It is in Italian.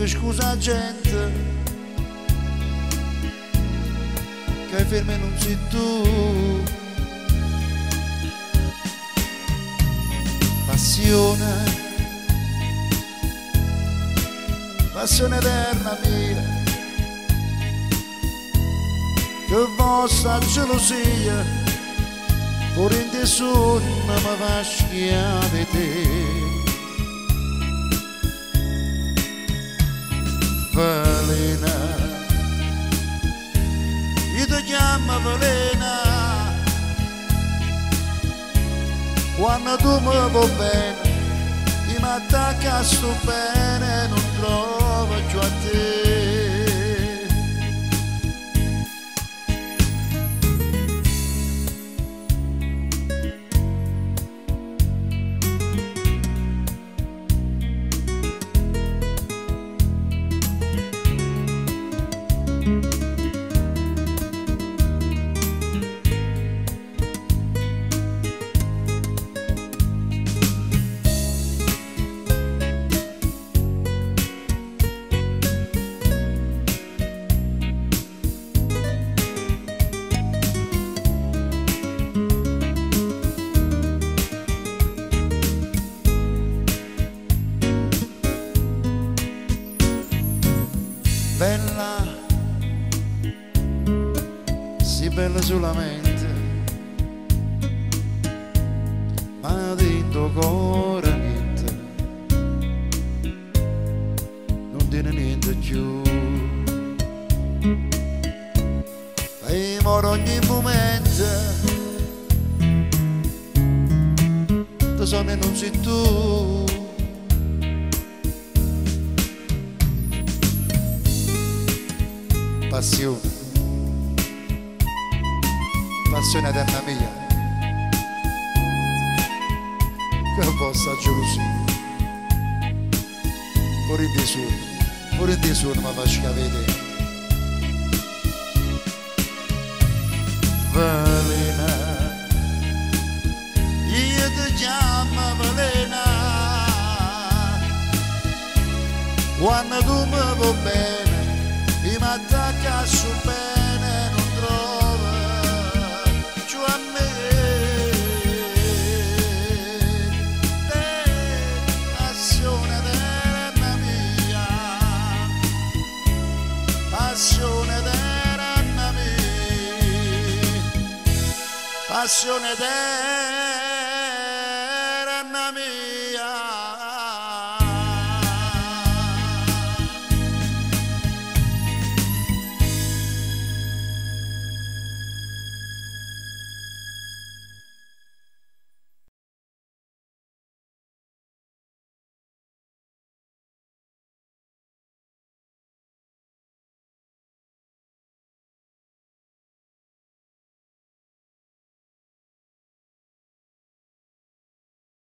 che scusa gente che fermi non sei tu. Passione, passione eterna mia, che vostra gelosia pure in nessuno mi fa schiare te. Velena, io ti chiamo velena, quando tu mi vuoi bene, io mi attacco a sto bene, non trovo più a te. Bella, sì bella solamente, ma dentro cuore niente, non tiene niente più. E moro ogni momento, tu sono e non sei tu. Passione, passione eterna mia, che vostra gelosia, pure di suono mi fa scavere. Velena, io ti chiamo velena, quando tu mi vuoi bene, io mi attacco su bene, non trovo più a me. Passione eterna mia, passione eterna mia, passione eterna.